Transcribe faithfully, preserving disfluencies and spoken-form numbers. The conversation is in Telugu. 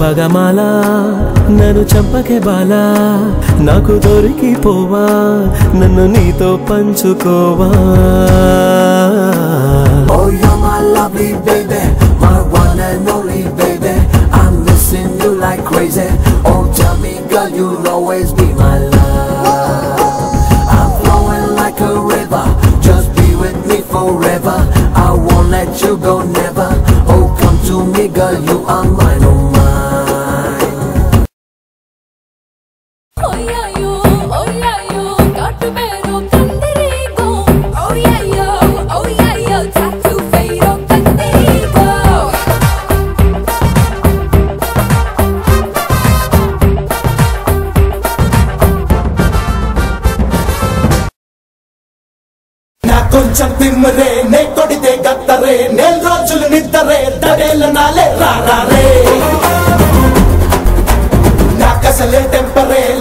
పగమాల నన్ను చంపకే బాలా నాకు దొరికిపోవా నన్ను నీతో పంచుకోవా Oh you're my lovely baby, my one and only baby. I'm missing you like crazy. Oh tell me girl you'll always be my love. I'm flowing like a river, just be with me forever. I won't let you go never. Oh come to me girl, you are mine, oh mine. Oh yeah yo, oh yeah yo, got to be no kandirigo. Oh yeah yo, oh yeah yo, tattoo fade on kandirigo. నా కొంచెం తిమ్మరే నే కొడితే గత్తరే నెల రోజులు నిద్దరే దడేళ్ళ నాలే రారే నాకసలే టెంపరే